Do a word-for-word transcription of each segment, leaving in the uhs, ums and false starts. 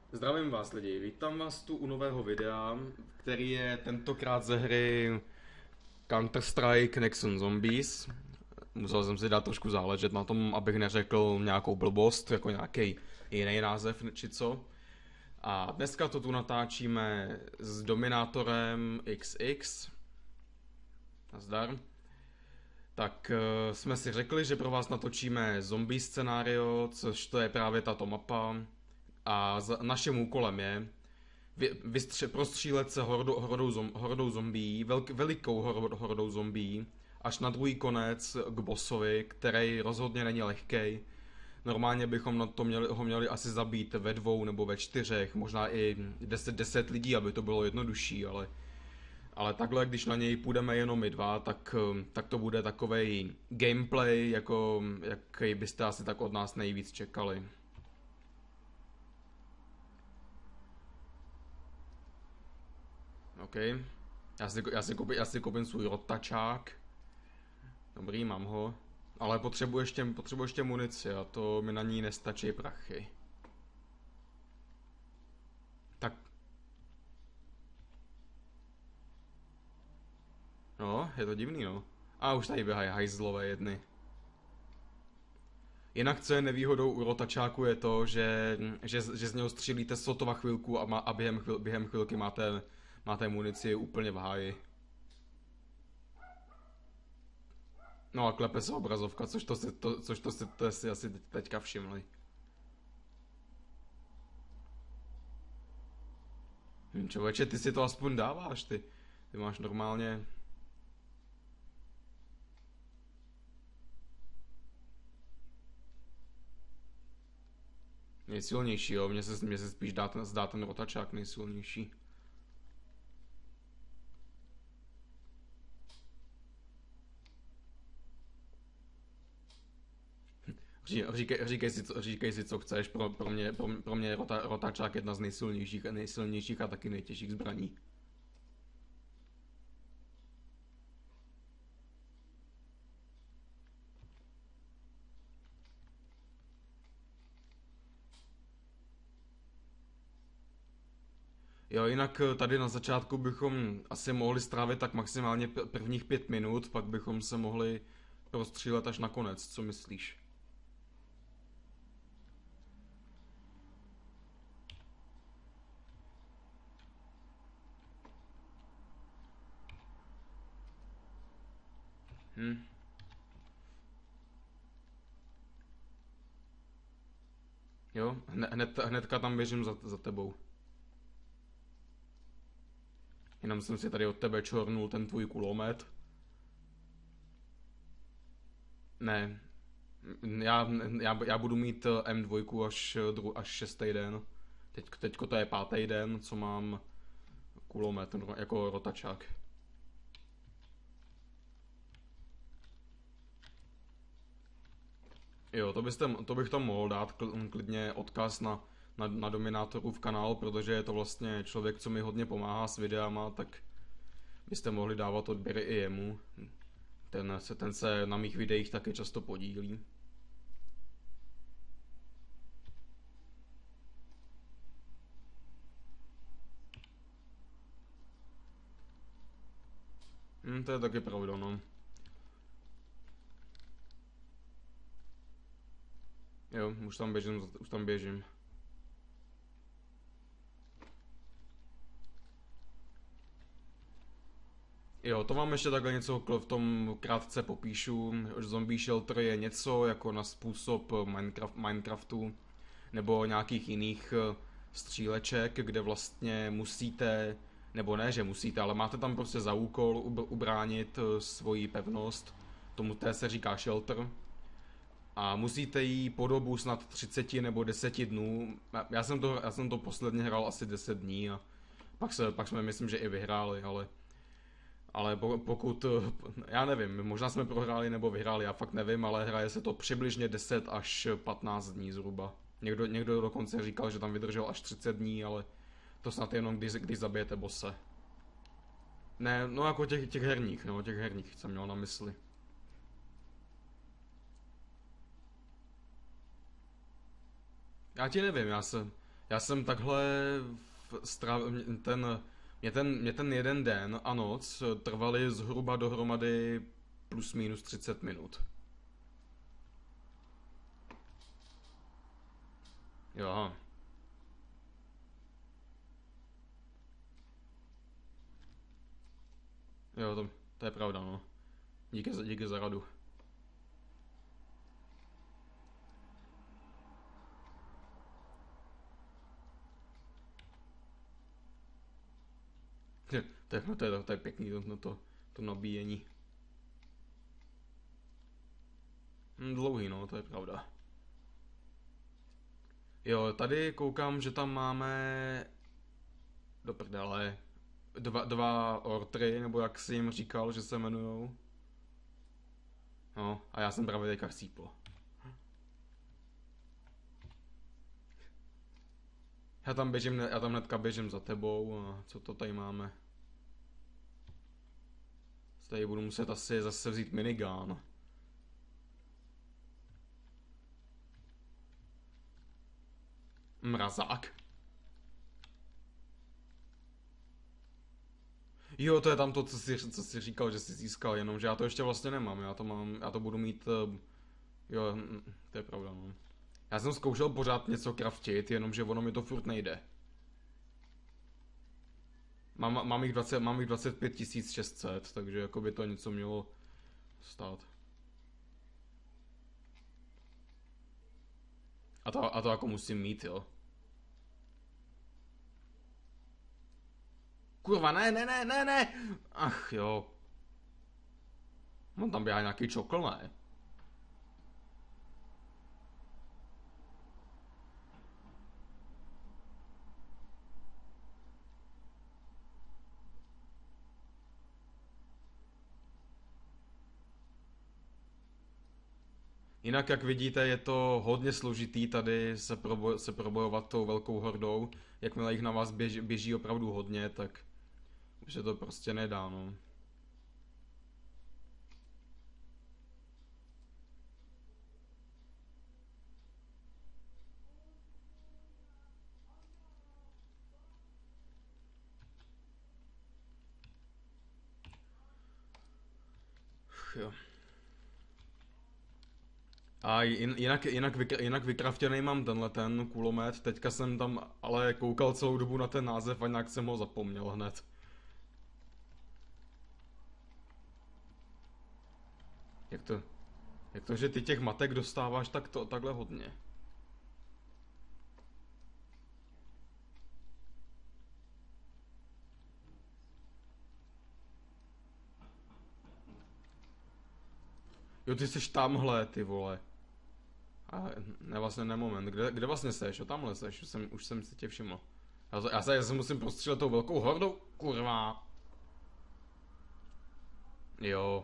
Zdravím vás lidi, vítám vás tu u nového videa, který je tentokrát ze hry Counter-Strike Nexon Zombies. Musel jsem si dát trošku záležet na tom, abych neřekl nějakou blbost, jako nějaký jiný název či co. A dneska to tu natáčíme s Dominátorem X X. Nazdar. Tak uh, jsme si řekli, že pro vás natočíme zombie scenario, což to je právě tato mapa. A za, naším úkolem je vy, vystře, prostřílet se hordou, hordou, zom, hordou zombií, velk, velikou hor, hordou zombií, až na druhý konec k bossovi, který rozhodně není lehkej. Normálně bychom na to měli, ho měli asi zabít ve dvou nebo ve čtyřech, možná i deset, deset lidí, aby to bylo jednodušší, ale, ale takhle, když na něj půjdeme jenom my dva, tak, tak to bude takovej gameplay, jako, jaký byste asi tak od nás nejvíc čekali. OK. Já si, já si, koupím, já si koupím svůj rotačák. Dobrý, mám ho. Ale potřebuji ještě, potřebuji ještě munici a to mi na ní nestačí prachy. Tak. No, je to divný, no. A už tady běhají hajzlové jedny. Jinak co je nevýhodou u rotačáku je to, že, že, že z něho střílíte sotva chvilku a, má, a během, chvil, během chvilky máte, máte munici úplně v háji. No a klepe se obrazovka, což to si, to, což to si, to si asi teďka všimli. Hm, člověče, ty si to aspoň dáváš, ty. Ty máš normálně... Nejsilnější, jo, mně se, mně se spíš dá ten, zdá ten rotačák nejsilnější. Říkej, říkej, si, co, říkej si, co chceš, pro, pro mě, pro, pro mě je rota, rotačák jedna z nejsilnějších, nejsilnějších a taky nejtěžších zbraní. Jo, jinak tady na začátku bychom asi mohli strávit tak maximálně prvních pět minut, pak bychom se mohli prostřílet až na konec, co myslíš? Hm. Jo, hned, hned, hnedka tam běžím za, za tebou. Jenom jsem si tady od tebe čornul ten tvůj kulomet. Ne, já, já, já budu mít M dva až, dru, až šestý den. Teď, teďko to je pátý den, co mám kulomet jako rotačák. Jo, to, byste, to bych tam mohl dát klidně odkaz na, na, na Dominátorův kanál, protože je to vlastně člověk, co mi hodně pomáhá s videama, tak byste mohli dávat odběry i jemu. Ten se, ten se na mých videích taky často podílí. Hm, to je taky pravda, no. Jo, už tam běžím, už tam běžím. Jo, to vám ještě takhle něco v tom krátce popíšu. Zombie Shelter je něco jako na způsob Minecraft, Minecraftu nebo nějakých jiných eh, stříleček, kde vlastně musíte, nebo ne, že musíte, ale máte tam prostě za úkol ubránit eh, svoji pevnost. Tomu té se říká Shelter. A musíte jí po dobu snad třicet nebo deset dnů. Já jsem to, já jsem to posledně hrál asi deset dní a pak, se, pak jsme myslím, že i vyhráli, ale ale pokud, já nevím, možná jsme prohráli nebo vyhráli, já fakt nevím, ale hraje se to přibližně deset až patnáct dní zhruba. Někdo, někdo dokonce říkal, že tam vydržel až třicet dní, ale to snad jenom když, když zabijete bose. Ne, no jako těch, těch herních, no, těch herních jsem měl na mysli. Já ti nevím, já se, Já jsem takhle v strav... ten, mě ten, mě ten jeden den a noc trvaly zhruba dohromady plus minus třicet minut. Jo. Jo, to, to je pravda, no. Díky, za- díky za radu. To je, to je, to je pěkný, to, to, to nabíjení. Hm, dlouhý, no, to je pravda. Jo, tady koukám, že tam máme do prdele dva, dva ortry, nebo jak jsi jim říkal, že se jmenujou. No, a já jsem právě teďka chcípl. Já tam běžím, já tam hnedka běžím za tebou a co to tady máme? Tady budu muset asi zase vzít minigun. Mrazák. Jo, to je tam to, co jsi, co jsi říkal, že jsi získal, jenomže já to ještě vlastně nemám, já to mám, já to budu mít, uh, jo, mm, to je pravda, no. Já jsem zkoušel pořád něco craftit, jenomže ono mi to furt nejde. Mám, mám jich dvacet, mám jich dvacet pět tisíc šest set, takže jako by to něco mělo stát. A to, a to jako musím mít, jo. Kurva, ne, ne, ne, ne, ne! Ach jo. On tam běhá nějaký čokl, ne? Jinak, jak vidíte, je to hodně složitý tady se, probo- se probojovat tou velkou hordou. Jakmile jich na vás běží, běží opravdu hodně, tak už se to prostě nedá, no. Jo. A jin- jinak, jinak, vykra- jinak vykraftěnej mám tenhle ten kulomet, teďka jsem tam ale koukal celou dobu na ten název a nějak jsem ho zapomněl hned. Jak to, jak to, že ty těch matek dostáváš tak to, takhle hodně? Jo, ty jsi tamhle, ty vole. A ne, vlastně ne moment, kde, kde vlastně seš? Jo, tamhle seš, už jsem, už jsem si tě všiml. Já, se- já, se, já se musím prostřílet tou velkou hordou, kurva. Jo.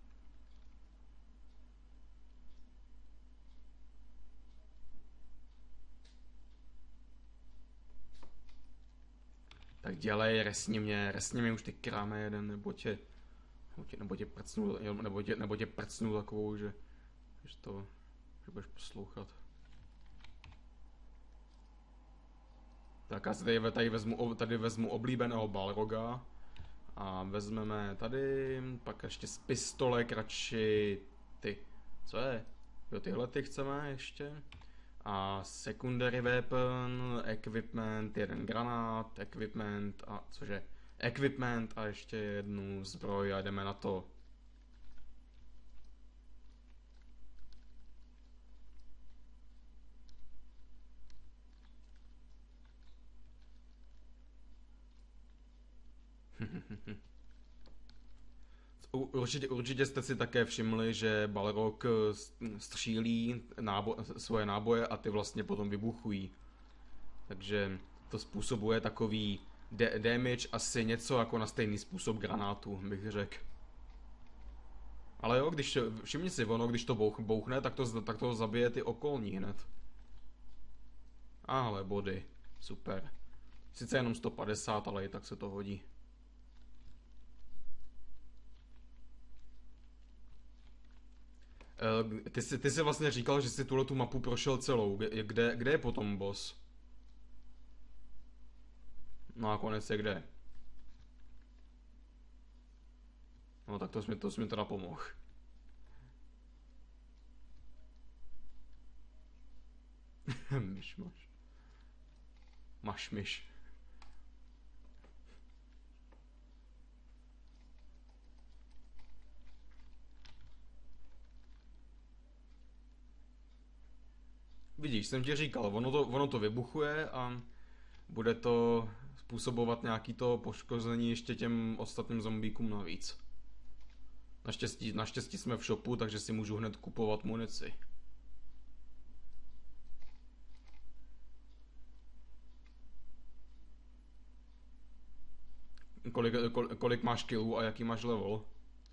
Tak dělej, resni mě, resni mě už ty kráme jeden, nebo tě, nebo tě, nebo tě prcnu, jo, nebo tě, nebo tě prcnu takovou, že, že to, že budeš poslouchat. Tak já si tady, tady, vezmu, tady vezmu oblíbeného Balroga a vezmeme tady, pak ještě z pistolek radši ty, co je? Jo, tyhle ty chceme ještě. A secondary weapon, equipment, jeden granát, equipment a cože? Equipment a ještě jednu zbroj a jdeme na to. Určitě, určitě jste si také všimli, že Balrog střílí nábo- svoje náboje a ty vlastně potom vybuchují. Takže to způsobuje takový da- damage asi něco jako na stejný způsob granátu, bych řekl. Ale jo, když, všimni si, ono, když to bouch, bouchne, tak to, tak to zabije ty okolní hned. Ale body, super. Sice jenom sto padesát, ale i tak se to hodí. Ty jsi, ty jsi vlastně říkal, že jsi tuhle tu mapu prošel celou. Kde, kde je potom boss? No a konec je kde? No tak to jsi mi, to jsi mi teda pomohl. Myš máš. Máš myš. Vidíš, jsem ti říkal, ono to, ono to vybuchuje a bude to způsobovat nějaký to poškození ještě těm ostatním zombíkům navíc. Naštěstí, naštěstí jsme v shopu, takže si můžu hned kupovat munici. Kolik, kolik, kolik máš killů a jaký máš level?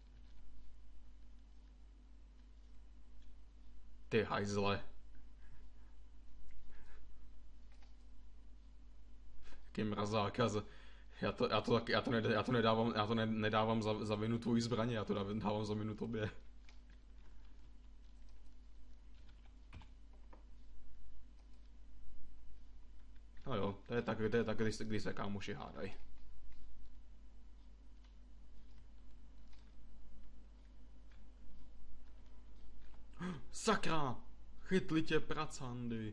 Ty hajzle. Jaký mrazák. Já, já, to, já, to, tak, já, to, nedávám, já to nedávám, já to nedávám za, za vinu tvojí zbraně, já to dávám za vinu tobě. No jo, to je tak, to je tak, když se, když se kámoši hádají. Sakra! Chytli tě pracandy.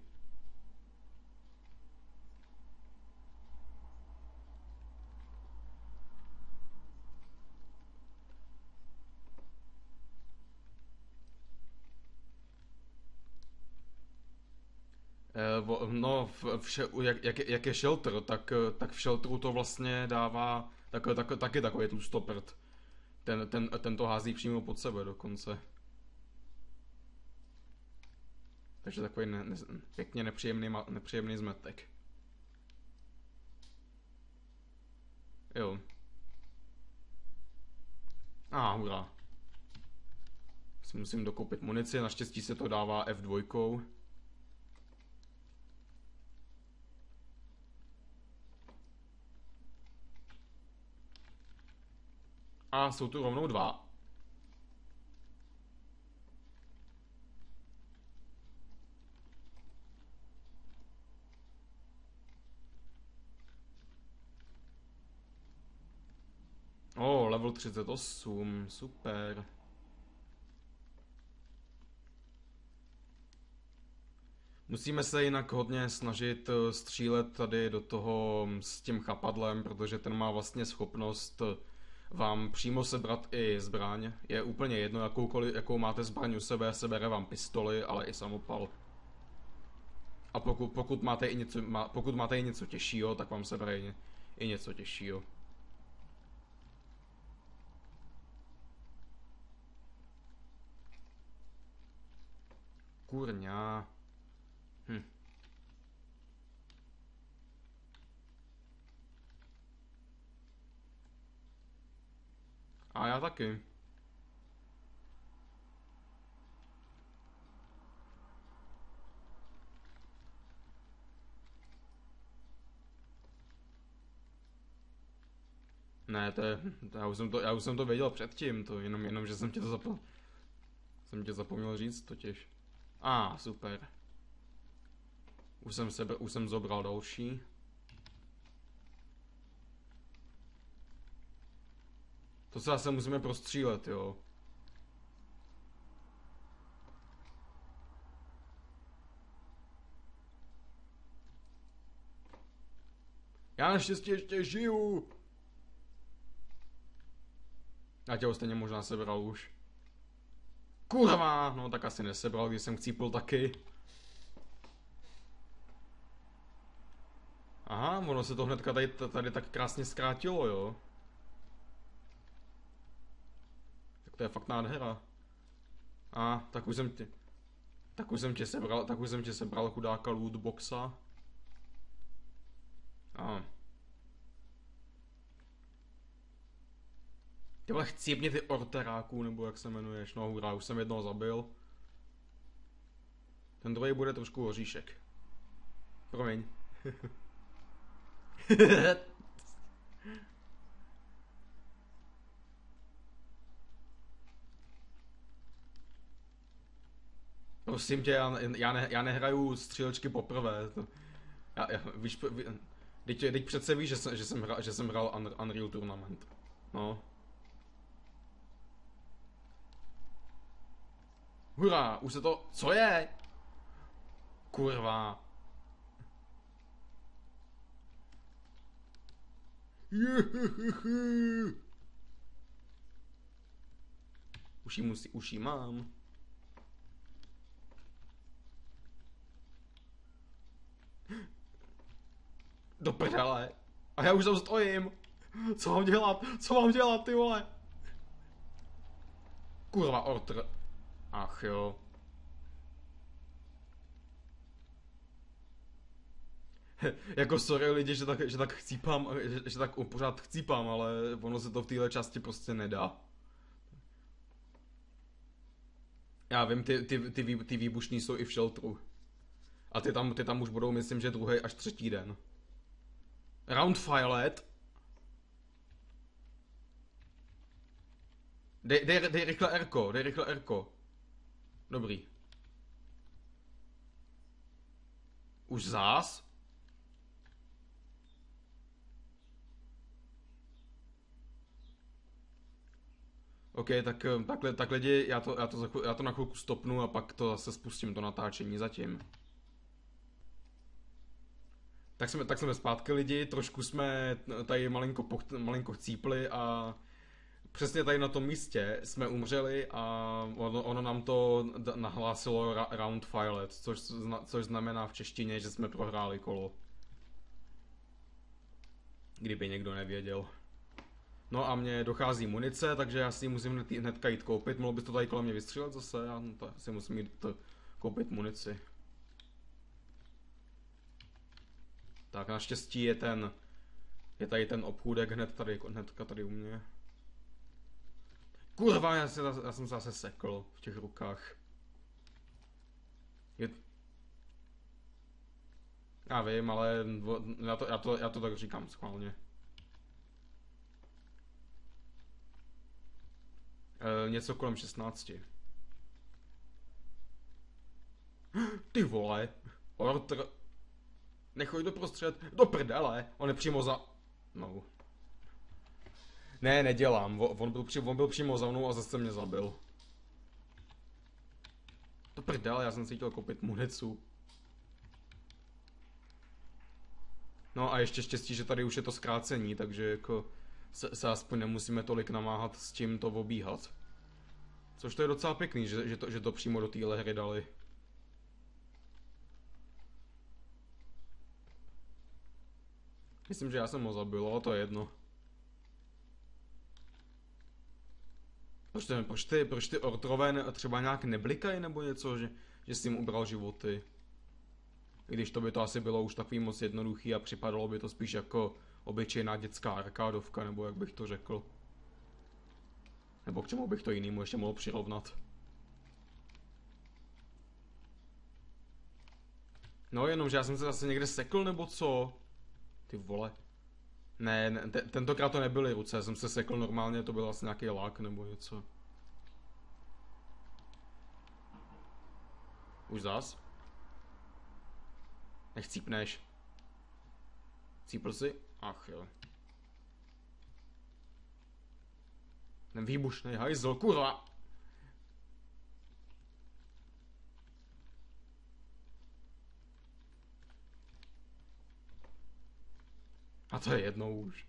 No, v, vše, jak, jak, jak je shelter, tak, tak v shelteru to vlastně dává tak, tak, taky takový tu stopert. Ten, ten, ten to hází přímo pod sebe dokonce. Takže takový ne, ne, pěkně nepříjemný, nepříjemný zmetek. Jo. A ah, hurá. Si musím dokoupit munici, naštěstí se to dává F dva. A jsou tu rovnou dva. Oh, level třicet osm, super. Musíme se jinak hodně snažit střílet tady do toho s tím chapadlem, protože ten má vlastně schopnost vám přímo sebrat i zbraň. Je úplně jedno, jakoukoliv, jakou máte zbraň u sebe, sebere vám pistoli, ale i samopal. A pokud, pokud, máte, i něco, pokud máte i něco těžšího, tak vám sebere i, i něco těžšího. Kurňa. Hm. A já taky. Ne, to je, to já, už jsem to, já už jsem to věděl předtím, to jenom, jenom že jsem tě to zapomněl. Jsem tě zapomněl říct totiž. A, ah, super. Už jsem sebe, už jsem zobral další. To se zase musíme prostřílet, jo. Já naštěstí ještě žiju. Já tě ho stejně možná sebral už. Kurva, no tak asi nesebral, když jsem chcípl taky. Aha, ono se to hnedka tady, tady tak krásně zkrátilo, jo. Tak to je fakt nádhera. A, tak už jsem tě... Tak už jsem tě sebral, tak už jsem tě sebral chudáka lootboxa. A. Ty vole, chcípni ty orteráků, nebo jak se jmenuješ, no hurá, už jsem jednoho zabil. Ten druhý bude trošku oříšek. Promiň. Prosím tě, já, já, ne, já nehraju střílečky poprvé. To, já, já, víš, ví, Teď, teď přece víš, že jsem, že jsem, hrál, že jsem hrál Unreal Tournament. No. Hurá, už se to... Co je? Kurva. Už jí musí, už jí mám. Do prdele. A já už tam stojím. Co mám dělat? Co mám dělat, ty vole? Kurva, ortr. Ach jo. Jako sorry lidi, že tak, že tak chcípám, že, že tak pořád chcípám, ale ono se to v téhle části prostě nedá. Já vím, ty, ty, ty, vý, ty výbušní jsou i v shelteru. A ty tam, ty tam už budou, myslím, že druhý až třetí den. Round Violet. Dej, dej, dej rychle Erko, dej rychle Erko. Dobrý. Už zás? OK, tak takhle, tak lidi, já to, já, to, já to na chvilku stopnu a pak to zase spustím, to natáčení zatím. Tak jsme, tak jsme zpátky lidi, trošku jsme tady malinko, poch, malinko chcípli a přesně tady na tom místě jsme umřeli a ono, ono nám to nahlásilo ra, Round Violet, což, což znamená v češtině, že jsme prohráli kolo. Kdyby někdo nevěděl. No a mně dochází munice, takže já si ji musím hned, hnedka jít koupit. Mohl bys to tady kolem mě vystřílet zase? Já to, si musím jít to, koupit munici. Tak naštěstí je ten, je tady ten obchůdek hned tady, hnedka tady u mě. Kurva, já, se, já jsem se zase sekl v těch rukách. Je... Já vím, ale já to, já to, já to tak říkám schválně. E, něco kolem šestnácti. Ty vole, ortr... Nechoď do prostřed, do prdele, on je přímo za... No. Ne, nedělám, on byl, při, on byl přímo za mnou a zase mě zabil. Do prdele, já jsem si chtěl koupit municu. No a ještě štěstí, že tady už je to zkrácení, takže jako se, se aspoň nemusíme tolik namáhat s tím to obíhat. Což to je docela pěkný, že, že, to, že to přímo do téhle hry dali. Myslím, že já jsem ho zabil, ale to je jedno. Proč ty, proč ty, proč ty ortrové třeba nějak neblikají nebo něco, že, že jsi jim ubral životy? I když to by to asi bylo už takový moc jednoduchý a připadalo by to spíš jako obyčejná dětská arkádovka, nebo jak bych to řekl. Nebo k čemu bych to jinému ještě mohl přirovnat. No jenom, že já jsem se zase někde sekl, nebo co? Ty vole. Ne, ne te, tentokrát to nebyly ruce, já jsem se sekl normálně, to byl asi nějaký lák nebo něco. Už zas? Nech cípneš. Cípl si? Ach jo. Ten výbušnej hajzl, kurva! A to je jednou už.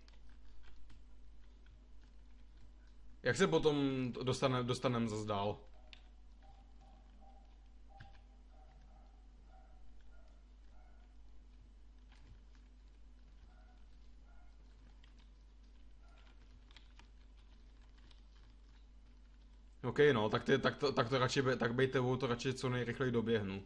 Jak se potom dostane, dostanem zase dál? OK, no, tak, ty, tak, to, tak to radši, tak bejte vou, to radši co nejrychleji doběhnu.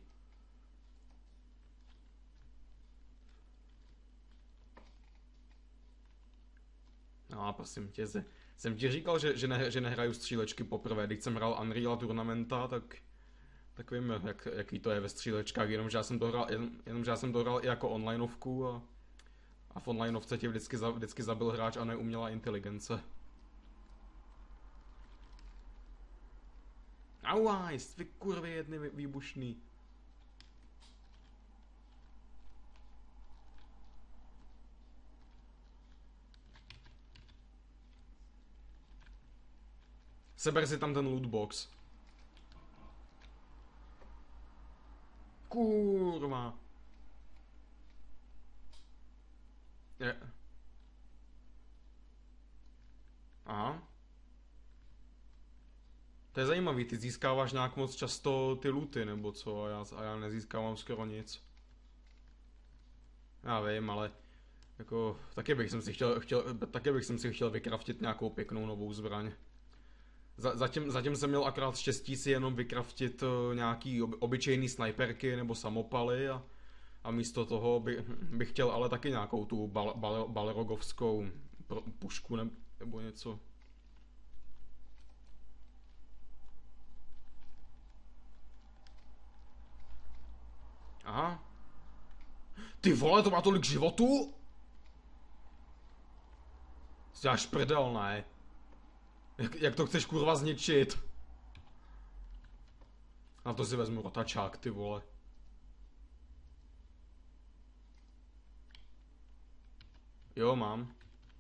No a prosím tě, jsem ti říkal, že, že, ne, že nehraju střílečky poprvé, když jsem hrál Unreal Tournamenta, tak, tak vím, jak, jaký to je ve střílečkách, jenomže já jsem to hrál, jen, jenomže já jsem to hrál i jako onlineovku a, a v onlineovce tě vždycky, za, vždycky zabil hráč a ne umělá inteligence. Auaj, vy kurvy jedny výbušný. Seber si tam ten lootbox. Kurva. Je. Aha. To je zajímavý, ty získáváš nějak moc často ty looty, nebo co, a já, a já nezískávám skoro nic. Já vím, ale jako, taky bych jsem si chtěl, chtěl, taky bych jsem si chtěl vykraftit nějakou pěknou novou zbraň. Za, zatím, zatím jsem měl akorát štěstí si jenom vykraftit uh, nějaký ob, obyčejný snajperky nebo samopaly a, a místo toho by, bych chtěl ale taky nějakou tu bal, bal, balrogovskou pro, pušku ne, nebo něco. Aha. Ty vole, to má tolik životů? Děláš prdel, ne? Jak, jak to chceš kurva zničit? Na to si vezmu rotačák, ty vole. Jo, mám.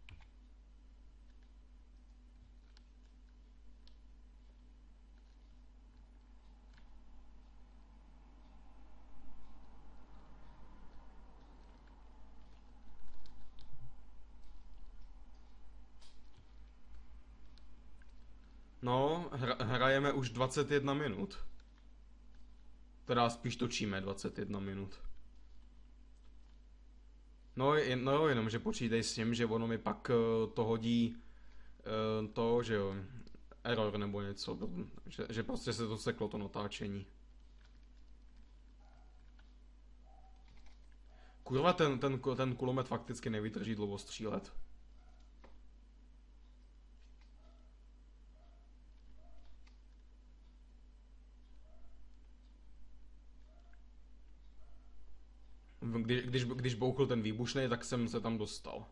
No, hra, hrajeme už dvacet jedna minut. Teda spíš točíme dvacet jedna minut. No, jen, no jenom, že počítej s tím, že ono mi pak uh, to hodí uh, to, že jo, error nebo něco, že, že prostě se to seklo to natáčení. Kurva, ten, ten, ten kulomet fakticky nevydrží dlouho střílet. Když, když, když bouchl ten výbušnej, tak jsem se tam dostal.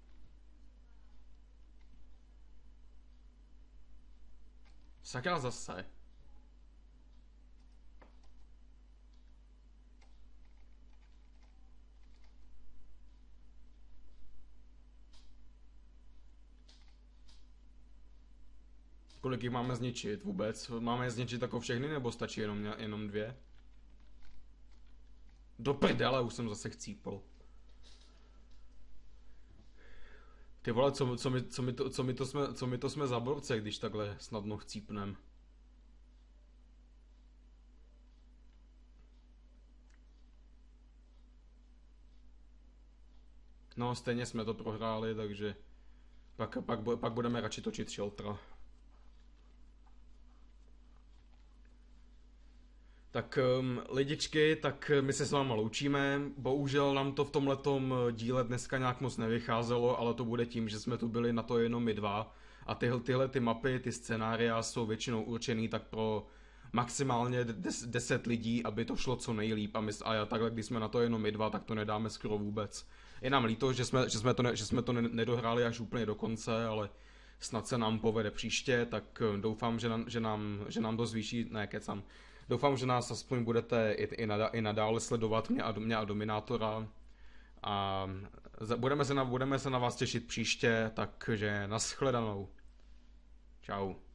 Sakra zase. Kolik jich máme zničit vůbec? Máme je zničit jako všechny, nebo stačí jenom, jenom dvě? Do prdele, už jsem zase chcípl. Ty vole, co, co, my, co, my to, co, my to jsme, co my to jsme za borce, když takhle snadno chcípnem. No, stejně jsme to prohráli, takže pak, pak, pak budeme radši točit Sheltera. Tak um, lidičky, tak my se s váma loučíme. Bohužel nám to v tomhletom díle dneska nějak moc nevycházelo, ale to bude tím, že jsme tu byli na to jenom my dva. A tyhle, tyhle ty mapy, ty scénária jsou většinou určený tak pro maximálně deset lidí, aby to šlo co nejlíp. A, my, a takhle, když jsme na to jenom my dva, tak to nedáme skoro vůbec. Je nám líto, že jsme, že jsme to, ne, že jsme to ne, nedohráli až úplně do konce, ale snad se nám povede příště, tak doufám, že nám, že nám, že nám to zvýší, ne kecam. Doufám, že nás aspoň budete i, i, nada, i nadále sledovat, mě a, mě a Dominátora. A budeme se, na, budeme se na vás těšit příště, takže nashledanou. Čau.